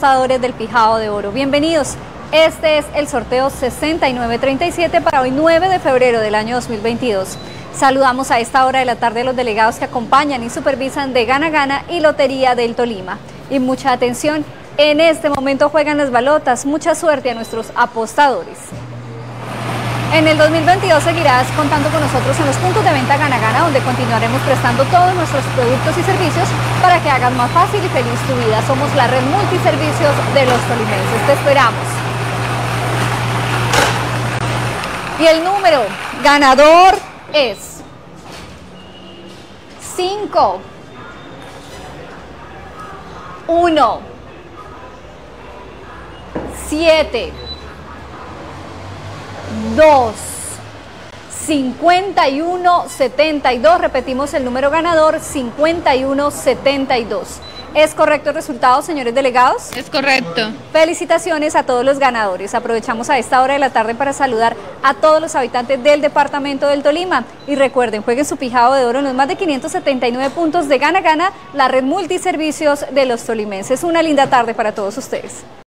apostadores del Pijao de Oro. Bienvenidos. Este es el sorteo 6937 para hoy 9 de febrero del año 2022. Saludamos a esta hora de la tarde a los delegados que acompañan y supervisan de Gana Gana y Lotería del Tolima. Y mucha atención, en este momento juegan las balotas. Mucha suerte a nuestros apostadores. En el 2022 seguirás contando con nosotros en los puntos de venta Gana Gana, donde continuaremos prestando todos nuestros productos y servicios para que hagas más fácil y feliz tu vida. Somos la red multiservicios de los tolimenses. Te esperamos. Y el número ganador es 5, 1, 7, 2, 5172. Repetimos el número ganador, 5172. ¿Es correcto el resultado, señores delegados? Es correcto. Felicitaciones a todos los ganadores. Aprovechamos a esta hora de la tarde para saludar a todos los habitantes del departamento del Tolima. Y recuerden, jueguen su Pijao de Oro en los más de 579 puntos de Gana Gana, la red multiservicios de los tolimenses. Una linda tarde para todos ustedes.